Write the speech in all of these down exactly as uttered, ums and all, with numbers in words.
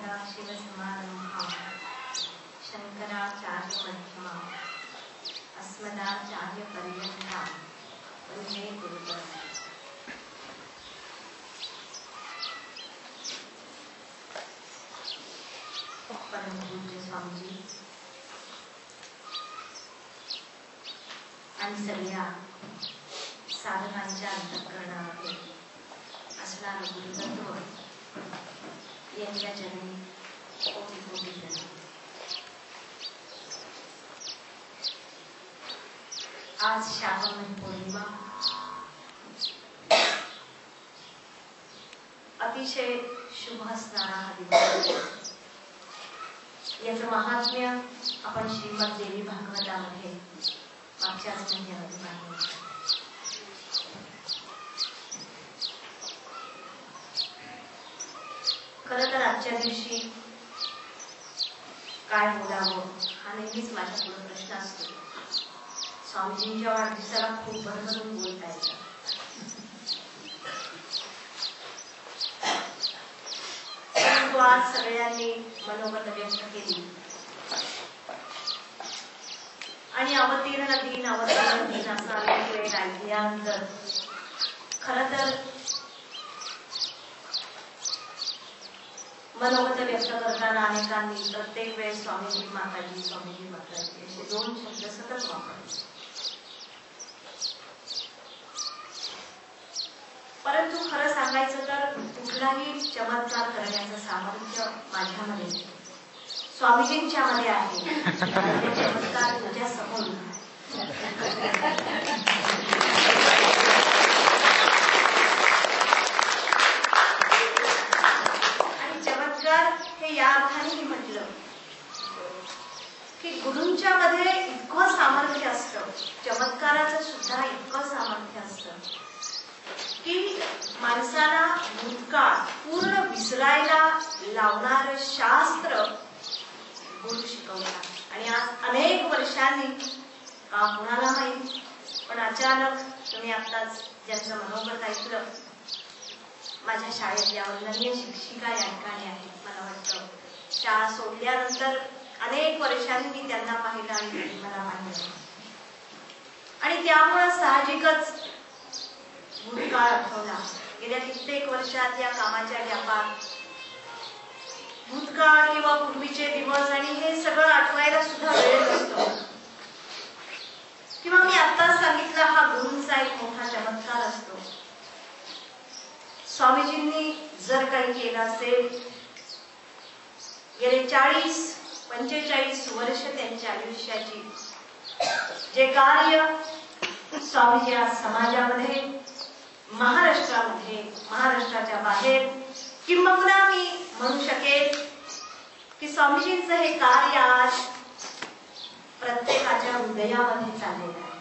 सदाशिवसमारम्भां शङ्कराचार्यमध्यमाम् अस्मदाचार्यपर्यन्तां वन्दे गुरुपरम्पराम्। परम पूज्य स्वामीजी आणि सगळ्या साधकांच्या अंतःकरणामध्ये असणारं गुरुतत्व यांच्या चरणी कोटी कोटी प्रणाम। आज श्रावण पौर्णिमा अतिशय शुभ असणारा हा दिवस। याचं महात्म्य आपण श्रीमद देवी भागवतामध्ये मागच्या संध्यामध्ये पाहिलं। खरं तर आजच्या दिवशी काय बोलावं हा नेहमीच माझ्या पुढे प्रश्न असतो। स्वामीजींच्या वाढदिवसाला खूप भरभरून बोलता येतं, परंतु आज सगळ्यांनी मनोगत व्यक्त केली आणि अवतीर्ण दिन अवतीर्ण दिन असा अनेक वेळ ऐकल्यानंतर खरं तर मनोगत व्यक्त करताना अनेकांनी प्रत्येक वेळेस स्वामीजी माताजी स्वामीजी माताजी असे दोन शब्द सतत वापरले, परंतु खरं सांगायचं तर कुठलाही चमत्कार करण्याचं सामर्थ्य माझ्यामध्ये स्वामीजींच्या मध्ये आहे। चमत्कार तुझ्या समोर आणि चमत्कार हे या अर्थाने म्हटलं की गुरूंच्या मध्ये इतकं सामर्थ्य असतं, चमत्काराचं सुद्धा इतकं सामर्थ्य असतं की माणसाला भूतकाळ पूर्ण विसरायला लावणार शास्त्र गुरु शिकवतात। आणि आज अनेक वर्षांनी कुणाला माहित पण अचानक तुम्ही आत्ताच ज्यांचं मनोगत ऐकलं, माझ्या शाळेतल्या वर्णनीय शिक्षिका या ठिकाणी आहेत। मला वाटतं शाळा सोडल्यानंतर अनेक वर्षांनी मी त्यांना पाहिलं आणि मला पाहिलं आणि त्यामुळे साहजिकच भूतकाळ आठवला। गेल्या कित्येक वर्षात या कामाच्या व्यापात भूतकाळ किंवा पूर्वीचे दिवस आणि हे सगळं आठवायला सुद्धा वेळ नसतो। किंवा मी आत्ताच सांगितलं हा गुरूंचा एक मोठा चमत्कार असतो। स्वामीजींनी जर काही केलं असेल, गेले चाळीस पंचेचाळीस वर्ष त्यांच्या आयुष्याची जे कार्य स्वामीजी आज समाजामध्ये, महाराष्ट्रामध्ये, महाराष्ट्राच्या बाहेर किंबहुना मी म्हणू शकेल की स्वामीजींचं हे कार्य आज प्रत्येकाच्या हृदयामध्ये चाललेलं आहे।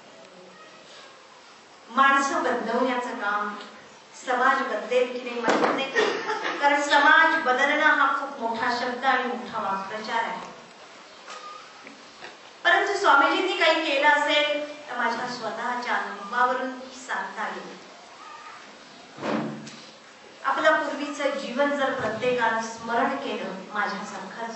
माणसं बदलवण्याचं काम, समाज बदलेल की नाही माहित नाही, कारण समाज बदलणं हा खूप मोठा शब्द आणि मोठा वाक्प्रचार आहे। परंतु स्वामीजींनी काही केलं असेल तर माझ्या स्वतःच्या अनुभवावरून सांगता येईल। आपलं पूर्वीचं जीवन जर प्रत्येकानं स्मरण केलं माझ्यासारखंच,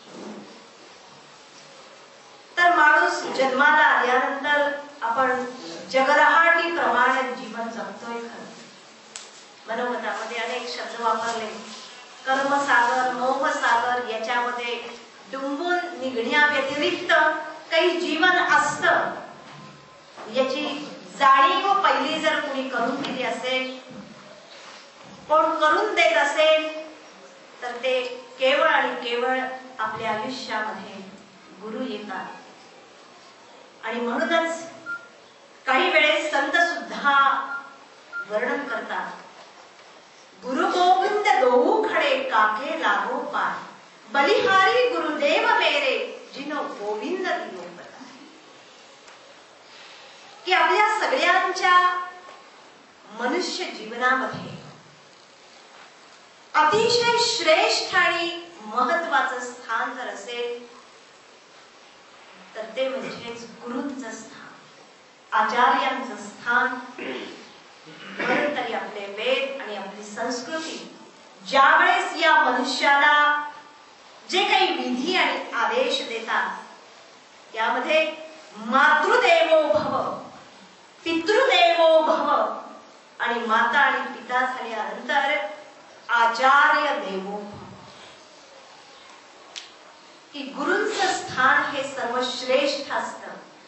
तर माणूस जन्माला आल्यानंतर आपण जगरहाटी प्रमाणे जीवन जगतोय। खरं मनोगतामध्ये अनेक शब्द वापरले, कर्मसागर, मोहसागर, याच्यामध्ये डुंबून निघण्या व्यतिरिक्त काही जीवन असतं याची जाणीव पहिली जर कुणी करून दिली असेल, कोण करून देत असेल, तर ते केवळ आणि केवळ आपल्या आयुष्यामध्ये गुरु येतात। आणि म्हणूनच काही वेळेस संत सुद्धा वर्णन करतात, गुरु गोविंद दोऊ खडे काके लागो पाय, बलिहारी गुरुदेव मेरे जिनो गोविंद दियो पता। की आपल्या सगळ्यांच्या मनुष्य जीवनामध्ये अतिशय श्रेष्ठ आणि महत्वाचं स्थान जर असेल तर ते म्हणजेच गुरूंचं स्थान, आचार्यांचं स्थान। म्हणून तरी आपले वेद आणि आपली संस्कृती ज्यावेळेस या मनुष्याला जे काही विधी आणि आदेश देतात त्यामध्ये मातृदेवो भव, पितृदेवो भव आणि माता आणि पिता झाल्यानंतर आचार्य देवो भव. की गुरूंचं स्थान हे सर्वश्रेष्ठ असतं.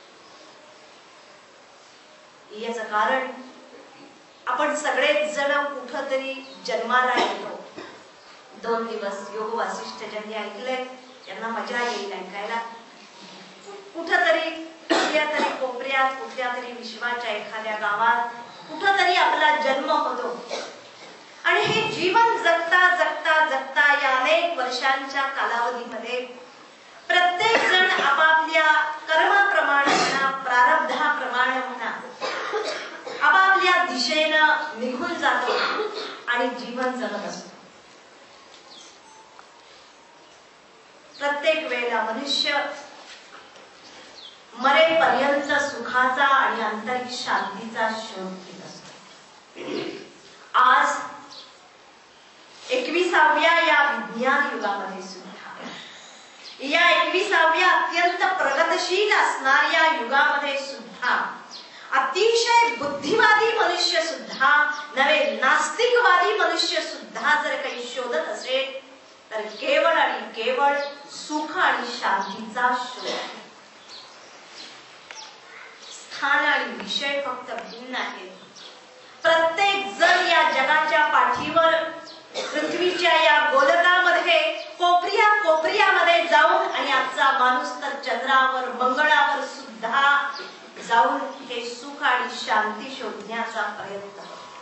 याचं कारण आपण सगळेच जण कुठंतरी जन्माला येतो. दोन दिवस योग वासिष्ठ ज्यांनी ऐकलंय त्यांना मजा येईल ऐकायला. कुठंतरी कुठल्या तरी कोपऱ्यात कुठल्या तरी विश्वाच्या एखाद्या गावात कुठंतरी आपला जन्म होतो आणि हे जीवन जगता जगता जगता या अनेक वर्षांच्या कालावधीमध्ये प्रत्येक जण आपापल्या कर्माप्रमाणे म्हणा, प्रारब्धाप्रमाणे म्हणा, आपापल्या दिशेनं निघून जातो आणि जीवन जगत असतो. प्रत्येक वेळेला मनुष्य मरेपर्यंत सुखाचा आणि आंतरिक शांतीचा शोध घेत असतो. आज एकविसाव्या या विज्ञान युगामध्ये सुद्धा, या एकविसाव्या अत्यंत प्रगतशील असणाऱ्या युगामध्ये सुद्धा अतिशय बुद्धिवादी मनुष्य सुद्धा नवे नास्तिकवादी मनुष्य सुद्धा जर काही शोधत असेल तर केवळ आणि केवळ सुख आणि शांतीचा शोध. स्थान आणि विषय फक्त भिन्न आहेत. प्रत्येक जण या जगाच्या पाठीवर पृथ्वीच्या या गोलकामध्ये कोपऱ्या कोपऱ्यामध्ये जाऊन आणि आजचा माणूस तर चंद्रावर मंगळावर सुद्धा जाऊन हे सुख आणि शांती शोधण्याचा प्रयत्न.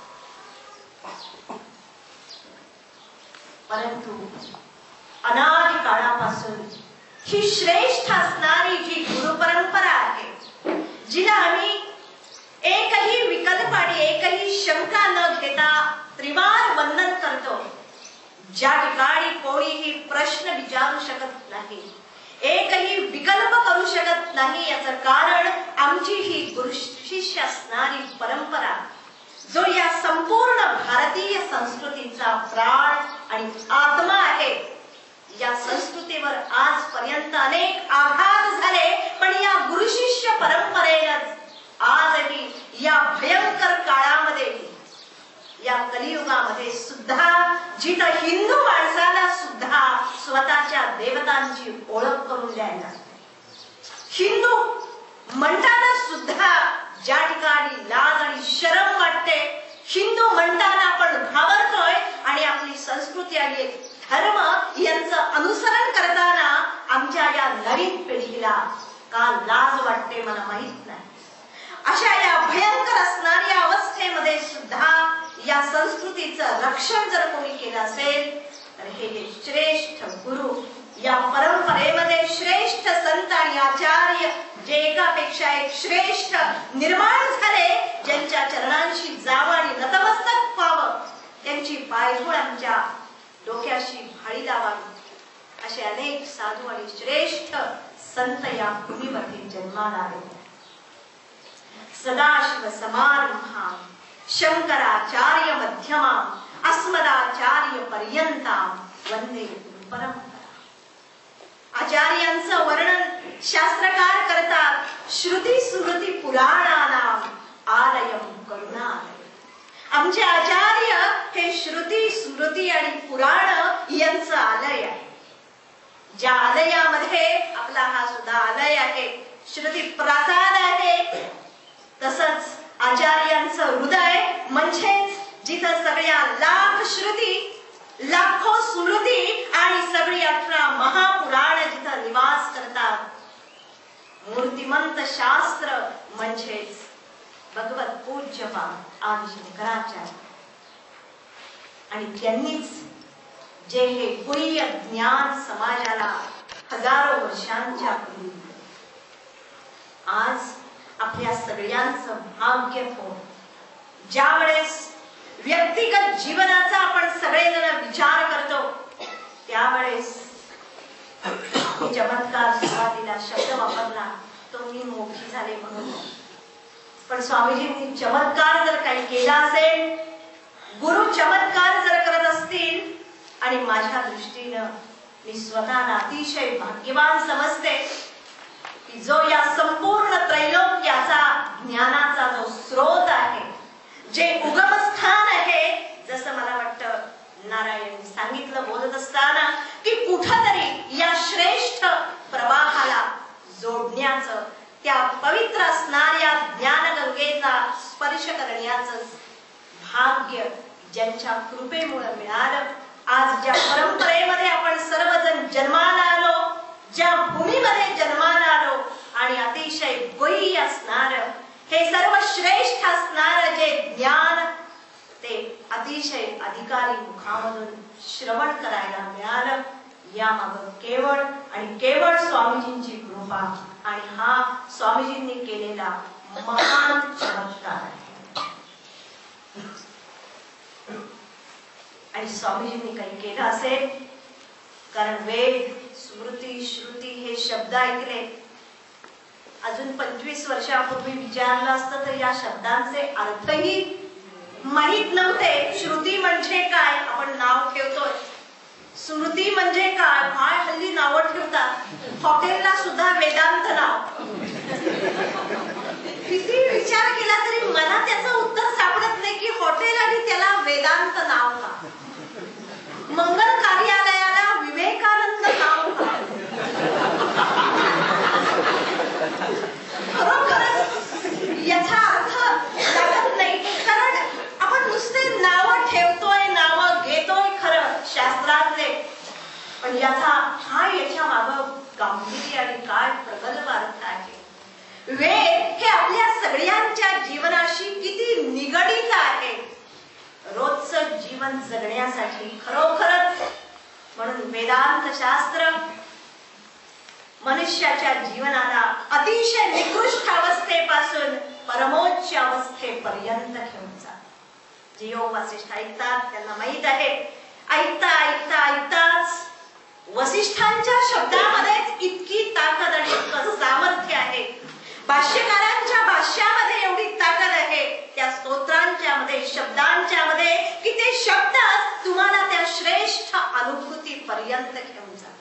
परंतु अनादि काळापासून ही श्रेष्ठ असणारी जी गुरु परंपरा आहे, जिला आम्ही एकही विकल्प आणि एकही शंका न घेता त्रिवार वंदन करतो, ज्या ठिकाणी कोणीही प्रश्न विचारू शकत नाही, एकही विकल्प करू शकत नाही, याचं कारण आमची ही गुरु शिष्य असणारी परंपरा, जो या संपूर्ण भारतीय संस्कृतीचा प्राण आणि आत्मा आहे. या संस्कृतीवर आजपर्यंत अनेक आघात झाले, पण या गुरु शिष्य परंपरेनं आजही या भयंकर काळामध्ये, या कलियुगामध्ये सुद्धा जिथं हिंदू माणसाला सुद्धा स्वतःच्या देवतांची ओळख करून द्यायला, हिंदू म्हणताना सुद्धा ज्या ठिकाणी लाज आणि शरम वाटते, हिंदू म्हणताना आपण घाबरतोय आणि आपली संस्कृती आणि धर्म यांचं अनुसरण करताना आमच्या या नवीन पिढीला का लाज वाटते मला माहित नाही. अशा या भयंकर असणाऱ्या अवस्थेमध्ये सुद्धा या संस्कृतीचं रक्षण जर कोणी केलं असेल तर हे श्रेष्ठ गुरु, या परंपरेमध्ये श्रेष्ठ संत आणि आचार्य जे एकापेक्षा एक श्रेष्ठ निर्माण झाले, ज्यांच्या चरणांशी जावं आणि नतमस्तक व्हावं, त्यांची पायधूळ आमच्या डोक्याशी भाळी लावावी, असे अनेक साधू आणि श्रेष्ठ संत या भूमीमध्ये जन्माला आले. सदाशिव समारंभा शंकराचार्य मध्यमा अस्मदाचार्य पर्यंता वंदे परंपरा. आचार्यांचं वर्णन शास्त्रकार करतात, श्रुती स्मृती पुराणानाम आलयम करुणालय. आमचे आचार्य हे श्रुती स्मृती आणि पुराण यांचं आलय आहे. ज्या आलयामध्ये आपला हा सुद्धा आलय आहे, श्रुती प्रसाद आहे, तसंच आचार्यांचं हृदय म्हणजेच जिथं सगळ्या लाख श्रुती, लाखो स्मृती आणि सगळी अठरा महापुराण जिथं निवास करतात, मूर्तिमंत शास्त्र म्हणजेच भगवत पूज्यपाद आदि शंकराचार्य. आणि त्यांनीच जे हे गुह्य ज्ञान समाजाला हजारो वर्षांच्या पूर्वी, आज आपल्या सगळ्यांचं भाग्य हो, ज्या वेळेस व्यक्तिगत जीवनाचा आपण सगळेजण विचार करतो, त्यावेळेस चमत्कार सुरुवातीला शब्द वापरला तो मी मोठी झाले म्हणून, पण स्वामीजींनी चमत्कार जर काही केला असेल, गुरु चमत्कार जर करत असतील आणि माझ्या दृष्टीनं मी स्वतःला अतिशय भाग्यवान समजते की जो या संपूर्ण त्रैलोक्याचा ज्ञानाचा जो स्रोत आहे, जे उगमस्थान आहे, जसं मला वाटतं नारायण सांगितलं बोलत असताना की कुठतरी या श्रेष्ठ प्रवाहाला जोडण्याचं, त्या पवित्र असणाऱ्या ज्ञानगंगेचा स्पर्श करण्याचं भाग्य ज्यांच्या कृपेमुळे मिळालं. आज ज्या परंपरेमध्ये आपण सर्वजण जन्माला आलो, ज्या भूमीमध्ये जन्माला आलो आणि अतिशय गोई असणार हे सर्व श्रेष्ठ असणार जे ज्ञान ते अतिशय अधिकारी मुखामधून श्रवण करायला मिळालं, यामागं केवळ आणि केवळ स्वामीजींची कृपा आणि हा स्वामीजींनी केलेला महान चमत्कार आहे. आणि स्वामीजींनी काही केलं असेल, कारण वेद, स्मृती, श्रुती हे शब्द ऐकले. अजून पंचवीस वर्षापूर्वी विचारलं असतं तर या शब्दांचे अर्थही माहित नव्हते. श्रुती म्हणजे काय, आपण नाव ठेवतोय. स्मृती म्हणजे काय, काय हल्ली नावं ठेवतात. हॉटेलला सुद्धा वेदांत नाव. किती विचार केला तरी मला त्याचं उत्तर सापडत नाही की हॉटेल आणि त्याला वेदांत नाव का. मंगल कार्यालयाला विवेकानंद नाव का. खरोखरच याचा अर्थ लागत नाही, कारण आपण नुसते नाव ठेवतोय, नाव घेतोय खरं शास्त्रातले, पण याचा हा याच्या मागं गांभीर्य आणि काय प्रगल्भ अर्थ आहे. वेद हे आपल्या सगळ्यांच्या जीवनाशी किती निगडीत आहे, रोजचं जीवन जगण्यासाठी खरोखरच. म्हणून वेदांत शास्त्र मनुष्याच्या जीवनाला अतिशय निकृष्ट अवस्थेपासून परमोच्च अवस्थेपर्यंत घेऊन जातात. जे योग वसिष्ठ ऐकतात त्यांना माहित आहे, ऐकता ऐकता ऐकताच वसिष्ठांच्या शब्दामध्येच इतकी ताकद आणि इतकं सामर्थ्य आहे. भाष्यकारांच्या भाष्यामध्ये एवढी ताकद आहे, त्या स्तोत्रांच्या मध्ये, शब्दांच्या मध्ये, की ते शब्द तुम्हाला त्या श्रेष्ठ अनुभूती पर्यंत घेऊन जातात.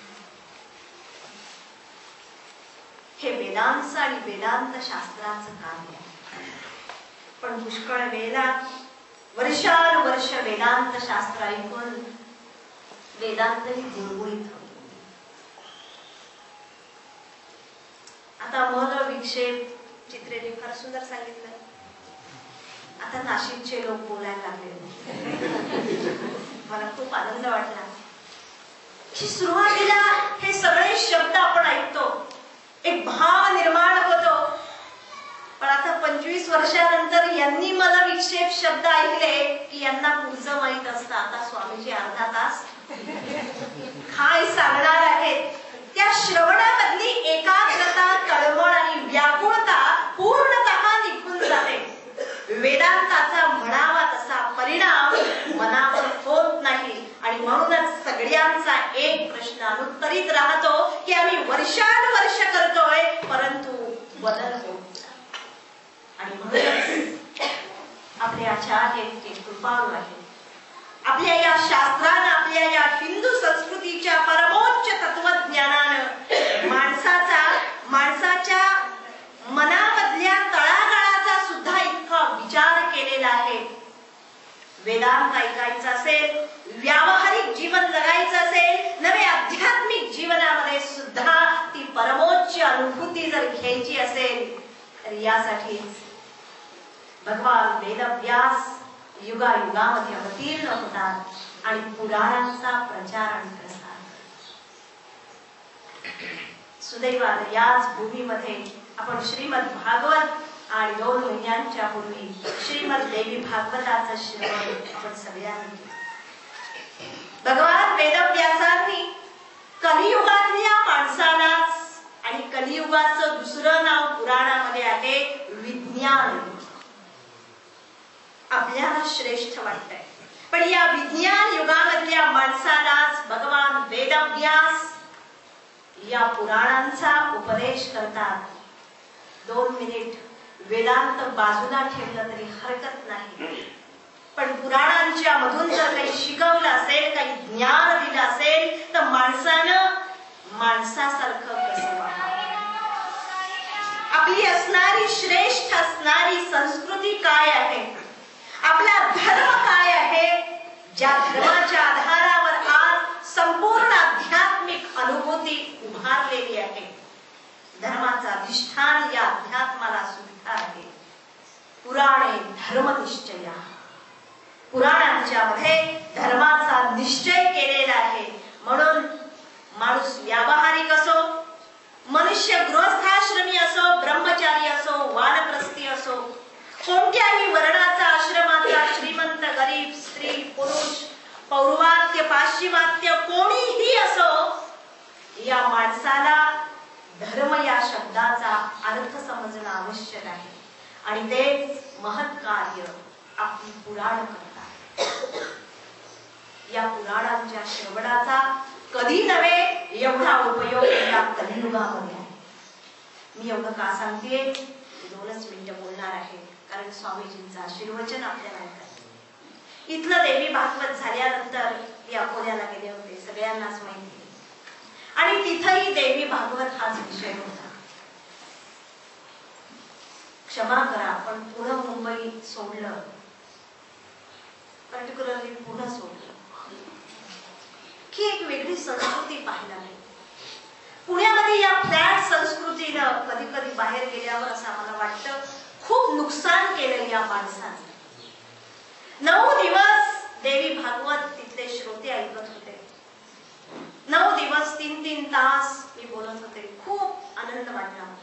हे वेदांत आणि वेदांत शास्त्राचं कार्य आहे. पण पुष्कळ वेळेला वर्षानुवर्ष वेदांत शास्त्र ऐकून वेदांतही गुळगुळीत होतो. आता मन विक्षेप चित्रेने फार सुंदर सांगितलं. आता नाशिकचे लोक बोलायला लागले, मला खूप आनंद वाटला की सुरुवातीला हे सगळे शब्द आपण ऐकतो, एक भाव निर्माण होतो. पण आता पंचवीस वर्षानंतर यांनी मला विक्षेप शब्द ऐकले की यांना पुढचं माहित असतं. आता स्वामीजी अर्धा तास काय सांगणार आहेत. त्या श्रवणामधली एकाग्रता, तळमळ आणि व्याकुळता पूर्णतः निघून जाते. वेदांताचा म्हणावा तसा परिणाम मनावर होत नाही आणि म्हणूनच सगळ्यांचा एक प्रश्न अनुत्तरित राहतो की आम्ही वर्षानुवर्ष करतोय परंतु बदल होत नाही. आणि म्हणूनच आपले आचार्य इतके कृपाळू आहेत. आपल्या या शास्त्रानं, आपल्या या हिंदू संस्कृतीच्या परमोच्च तत्वज्ञानानं माणसाचा माणसाच्या मनामधल्या तळागाळाचा सुद्धा इतका विचार केलेला आहे. वेदांत ऐकायचं असेल, व्यावहारिक जीवन जगायचं असेल, नवे आध्यात्मिक जीवनामध्ये सुद्धा ती परमोच्च अनुभूती जर घ्यायची असेल तर यासाठी भगवान वेदव्यास युगायुगामध्ये अवतीर्ण होतात आणि पुराणांचा प्रचार आणि प्रसार. सुदैवाने याच भूमीमध्ये आपण श्रीमद भागवत आणि दोन महिन्यांच्या पूर्वी श्रीमद देवी भागवताचं श्रवण आपण सगळ्यांनी केलं. भगवान वेदव्यासांनी कलियुगातल्या माणसालाच, आणि कलियुगाचं दुसरं नाव पुराणामध्ये आहे विज्ञान. आपल्याला श्रेष्ठ वाटतंय, पण या विज्ञान युगामधल्या माणसालाच भगवान वेदव्यास या पुराणांचा उपदेश करतात. दोन मिनिट वेदांत बाजूला ठेवलं तरी हरकत नाही, पण पुराणांच्या मधून जर काही शिकवलं असेल, काही ज्ञान दिलं असेल तर माणसं माणसासारखं कसं वागावं, आपली असणारी श्रेष्ठ असणारी संस्कृती काय आहे, आपला धर्म काय आहे, ज्या धर्माच्या आधारावर आज संपूर्ण आध्यात्मिक अनुभूती उभारलेली आहे. धर्माचा अधिष्ठान या अध्यात्माला सुद्धा आहे. पुराणे धर्मनिश्चया, पुराणांच्या मध्ये धर्माचा निश्चय केलेला आहे. म्हणून माणूस व्यावहारिक असो, मनुष्य गृहस्थाश्रमी असो, ब्रह्मचारी असो, वानप्रस्थी असो, कोणत्याही वर्णाचा, आश्रमाचा, श्रीमंत, गरीब, स्त्री, पुरुष, पौर्वात्य, पाश्चिमात्य, कोणीही असो, या माणसाला धर्म या शब्दाचा अर्थ समजणं आवश्यक आहे. आणि ते महत् कार्य आपली पुराण करतात. या पुराणांच्या श्रवणाचा कधी नव्हे एवढा उपयोग या कलियुगामध्ये आहे. मी एवढं का सांगते, दोनच मिनिटं बोलणार आहे, कारण स्वामीजींचं आशीर्वचन आपल्याला ऐकायचं. इथलं देवी भागवत झाल्यानंतर मी अकोल्याला गेले होते, सगळ्यांनाच माहिती, आणि तिथंही देवी भागवत हाच विषय होता. क्षमा करा, पण पुणे मुंबई सोडलं, पर्टिक्युलरली पुणे सोडलं की एक वेगळी संस्कृती पाहायला मिळते. पुण्यामध्ये या फ्लॅट संस्कृतीनं कधी कधी बाहेर गेल्यावर असं आम्हाला वाटतं खूप नुकसान केलं या माणसाने. नऊ दिवस देवी भागवत तिथले श्रोते ऐकत होते. नऊ दिवस तीन तीन तास मी बोलत होते. खूप आनंद वाटला मला.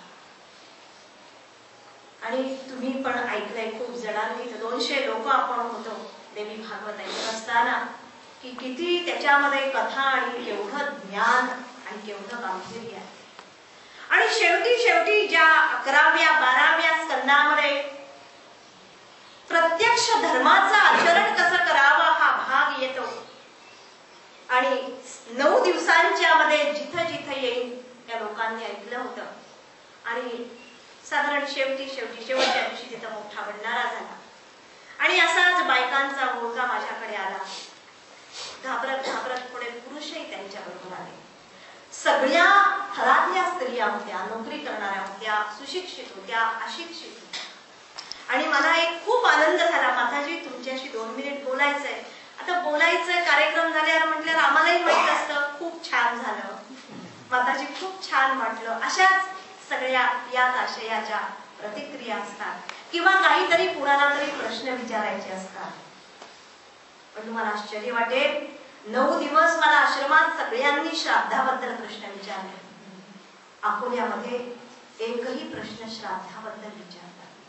आणि तुम्ही पण ऐकलंय खूप जणांनी, दोनशे लोक आपण होतो देवी भागवत ऐकत असताना, की किती त्याच्यामध्ये कथा आणि केवढं ज्ञान आणि केवढं गांभीर्य आहे. आणि शेवटी शेवटी ज्या अकराव्या बाराव्या स्कंदामध्ये प्रत्यक्ष धर्माचं आचरण कसं करावं हा भाग येतो. आणि नऊ दिवसांच्या मध्ये जिथं जिथं येईल त्या लोकांनी ऐकलं होतं. आणि साधारण शेवटी शेवटी शेवटच्या दिवशी तिथं मोठा भंडारा झाला. आणि असाच बायकांचा मुलगा माझ्याकडे आला. घाबरत घाबरत पुढे पुरुषही त्यांच्या बरोबर आले. सगळ्या थरातल्या स्त्रिया होत्या, नोकरी करणाऱ्या होत्या, सुशिक्षित होत्या, अशिक्षित होत्या. आणि मला एक खूप आनंद झाला, माताजी तुमच्याशी दोन मिनिट बोलायचंय. आता बोलायचं कार्यक्रम झाल्यावर म्हटल्यावर आम्हालाही माहित असतं खूप छान झालं, माताजी खूप छान वाटलं. अशाच सगळ्या याच आशयाच्या प्रतिक्रिया असतात, किंवा काहीतरी कुणाला तरी प्रश्न विचारायचे असतात. पण तुम्हाला आश्चर्य वाटेल, नऊ दिवस मला आश्रमात सगळ्यांनी श्राद्धाबद्दल प्रश्न विचारले. अकोल्यामध्ये एकही प्रश्न श्राद्धाबद्दल विचारला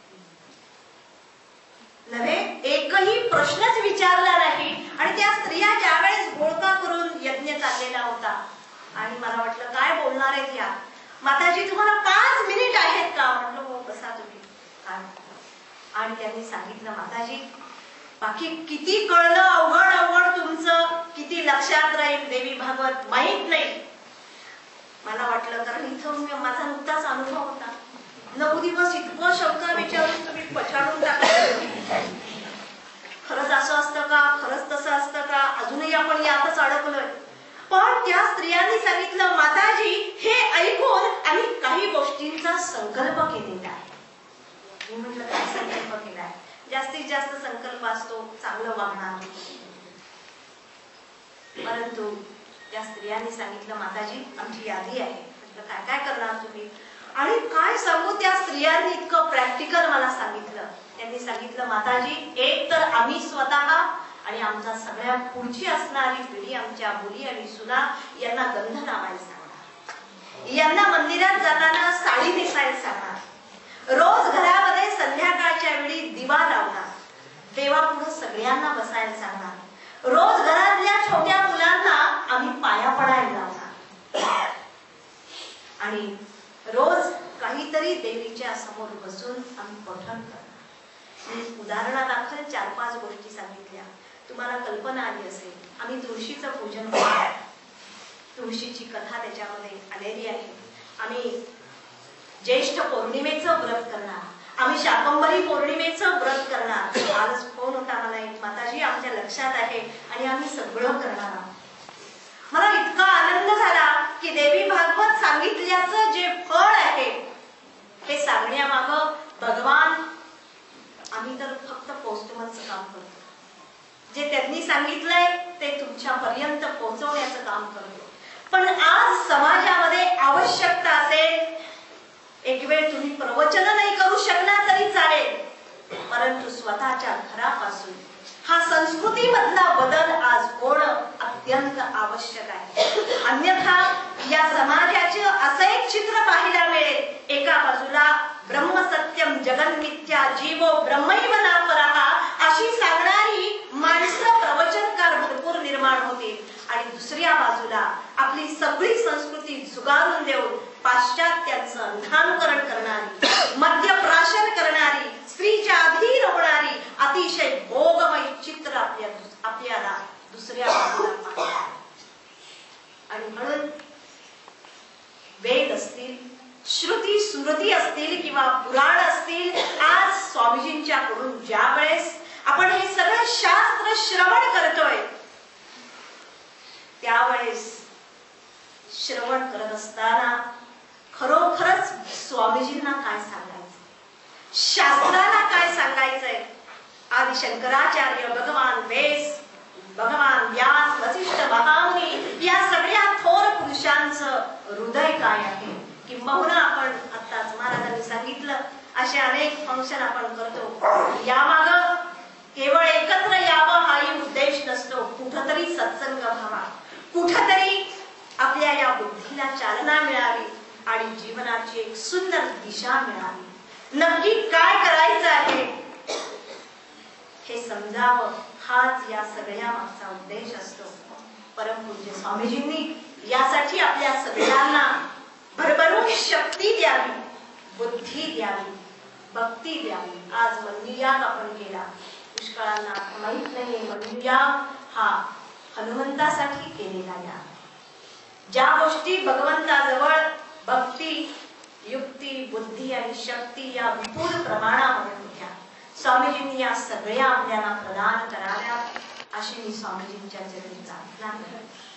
नव्हे, एकही प्रश्नच विचारला नाही. आणि त्या स्त्रिया ज्यावेळेस घोळका करून यज्ञ चाललेला होता, आणि मला वाटलं काय बोलणार आहेत या. माताजी तुम्हाला पाच मिनिट आहेत का? म्हटलं हो, बसा तुम्ही. आणि त्यांनी सांगितलं, माताजी बाकी किती कळलं, अवघड अवघड तुमचं किती लक्षात राहील देवी भागवत माहित नाही. मला वाटलं, कारण इथं माझा नुकताच अनुभव होता. नऊ दिवस इतकं शंका विचारून तुम्ही पछाडून टाकलं. खरंच असं असतं का? खरंच तसं असतं का? अजूनही आपण यातच अडकलोय. पण त्या स्त्रियांनी सांगितलं, माताजी हे ऐकून आम्ही काही गोष्टींचा संकल्प केलेला आहे. मी म्हटलं काय संकल्प केलाय? जास्तीत जास्त संकल्प असतो चांगलं वागणार. परंतु त्या स्त्रियांनी सांगितलं, माताजी आमची यादी आहे. म्हटलं काय काय करणार तुम्ही? आणि काय सांगू, त्या स्त्रियांनी इतकं प्रॅक्टिकल मला सांगितलं. त्यांनी सांगितलं, माताजी एक तर आम्ही स्वतः आणि आमचा सगळ्या पुढची असणारी पिढी, आमच्या मुली आणि सुना यांना गंध लावायला सांगणार, यांना मंदिरात जाताना साडी नेसायला सांगणार, रोज घरामध्ये संध्याकाळच्या वेळी दिवा लावणार, देवापुढे सगळ्यांना बसायला सांगणार, रोज घरातल्या छोट्या मुलांना आम्ही पाया पडायला लावणार, आणि रोज काहीतरी देवीच्या समोर बसून आम्ही पठण करणार. उदाहरणादाखल चार पाच गोष्टी सांगितल्या. तुम्हाला कल्पना आली असेल, आम्ही तुळशीचं पूजन करणार, तुळशीची कथा त्याच्यामध्ये आलेली आहे. आम्ही ज्येष्ठ पौर्णिमेचं व्रत करणार, आम्ही शाकंभरी पौर्णिमेचं व्रत करणार. आजच फोन होता मला एक, माताजी आमच्या लक्षात आहे आणि आम्ही सगळं करणार आहोत. मला इतका आनंद झाला की देवी सांगितल्याचं जे फळ आहे हे सांगण्यामागं भगवान, आम्ही तर फक्त पोस्टमनचं काम करतो, जे त्यांनी सांगितलंय ते तुमच्या पर्यंत पोहोचवण्याचं काम करतो. पण आज समाजामध्ये आवश्यकता असेल, एक वेळ तुम्ही प्रवचन नाही करू शकणार तरी चालेल, परंतु स्वतःच्या घरापासून हा संस्कृतीमधला बदल आज होणं अत्यंत आवश्यक आहे. अन्यथा या समाजाचे असं एक चित्र पाहायला मिळेल, एका बाजूला ब्रह्मसत्यम जगन्मिथ्या जीवो ब्रह्मैव नापरहा अशी सांगणारी माणसं प्रवचनकार भरपूर निर्माण होतील, आणि दुसऱ्या बाजूला आपली सगळी संस्कृती झुगारून देऊन पाश्चात्यांचं अंधानुकरण करणारी, मद्यप्राशन करणारी, स्त्रीच्या अधीन होणारी अतिशय भोगमय चित्र आपल्या आपल्याला दुसऱ्या बाजूला पाहायला. आणि म्हणून वेद असतील, श्रुती स्मृती असतील किंवा पुराण असतील, आज स्वामीजींच्या कडून ज्या वेळेस आपण हे सगळं शास्त्र श्रवण करतोय, त्यावेळेस श्रवण करत असताना खरोखरच स्वामीजींना काय सांगायचं, शास्त्राला काय सांगायचंय. आदि शंकराचार्य, भगवान वेस, भगवान व्यास, वसिष्ठ, महामुनी या सगळ्या थोर पुरुषांचं हृदय काय आहे, किंबहुना आपण आत्ताच महाराजांनी सांगितलं असे अनेक फंक्शन आपण करतो, यामागं केवळ एकत्र यावं हाही उद्देश नसतो. कुठतरी सत्संग व्हावा, कुठतरी आपल्या या बुद्धीला चालना मिळावी आणि जीवनाची एक सुंदर दिशा मिळावी. नक्की काय करायचं आहे हे समजावं, हाच या सगळ्या मागचा उद्देश असतो. परमपूज्य स्वामीजींनी यासाठी आपल्या सगळ्यांना भरभरून शक्ती द्यावी, बुद्धी द्यावी, भक्ती द्यावी. आज मंदिरात आपण केला, पुष्कळांना माहित नाही, मंदिरात हा हनुमंतासाठी केलेला या ज्या गोष्टी भगवंताजवळ भक्ती, युक्ती, बुद्धी आणि शक्ती या विपुल प्रमाणामध्ये होत्या, स्वामीजींनी या सगळ्या आपल्याला प्रदान कराव्या अशी मी स्वामीजींच्या चरणी प्रार्थना करते.